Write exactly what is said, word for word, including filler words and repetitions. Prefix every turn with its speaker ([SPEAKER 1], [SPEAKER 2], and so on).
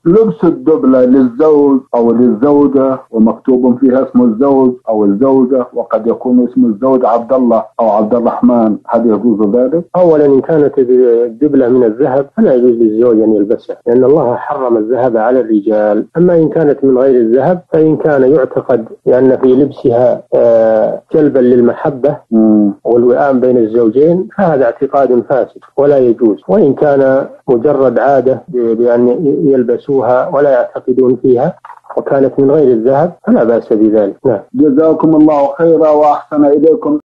[SPEAKER 1] لبس الدبلة للزوج أو للزوجة ومكتوب فيها اسم الزوج أو الزوجة، وقد يكون اسم الزوج عبد الله أو عبد الرحمن، هل يجوز ذلك؟
[SPEAKER 2] أولا إن كانت الدبلة من الذهب فلا يجوز للزوج أن يلبسها، لأن الله حرم الذهب على الرجال. أما إن كانت من غير الذهب فإن كان يعتقد لأن في لبسها جلبا للمحبة والوئام بين الزوجين فهذا اعتقاد فاسد ولا يجوز. وإن كان مجرد عادة بأن يلبسوها ولا يعتقدون فيها وكانت من غير الذهب فلا بأس بذلك. نعم.
[SPEAKER 1] جزاكم الله خيرا وأحسن إليكم.